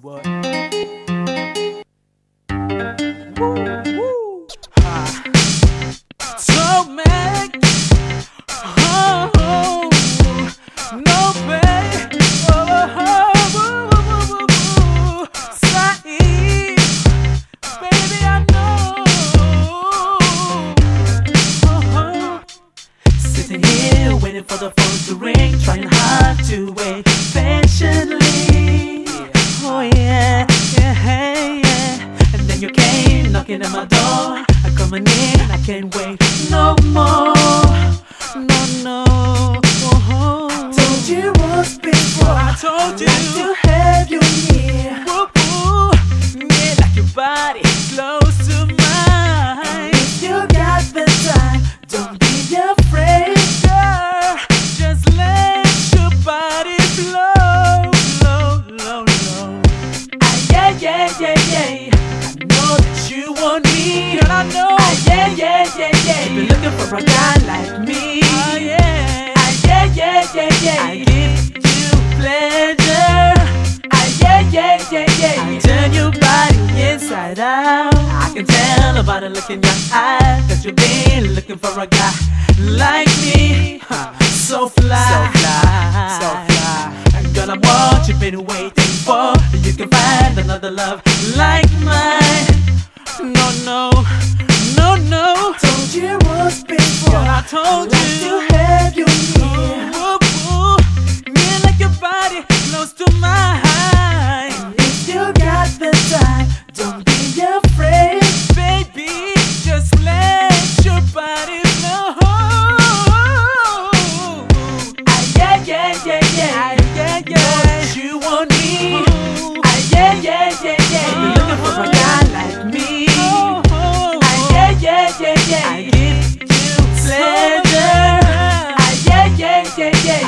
what? Woo. Ha. So make no pay. Saeed, baby, I know. Sitting here waiting for the phone to ring, trying hard to wait patiently. Oh yeah, yeah, yeah. And then you came knocking at my door. I'm coming in, I can't wait no more. No, no. I told you once before, I told you like to have you near. Woo, woo. Yeah, like your body close to mine. If you got the time, don't be afraid, girl. Just let your body flow, flow, flow, flow. Yeah, yeah, yeah, yeah. I know that you want me, and I know. Yeah, yeah, yeah, yeah. You've been looking for a guy like me. Oh yeah. Yeah, yeah, yeah, yeah. I give you pleasure. Yeah, yeah, yeah, yeah. I turn your body inside out. I can tell about the look in your eyes that you've been looking for a guy like me. So fly, so fly, so fly. And girl, I'm what you've been waiting for. You can find another love like mine. No, no, no, no. Told you once before, girl, I told like you to have you near. Ooh, ooh, yeah, like your body close to mine. If you got the time, don't be afraid, baby. Just let your body flow. Yeah, yeah, yeah, yeah. Yeah, yeah. Know that you want me. Yeah, yeah, yeah, yeah. You've been looking for a guy like me. Yeah, yeah, yeah, yeah. I give you pleasure. Yeah, yeah, yeah, yeah.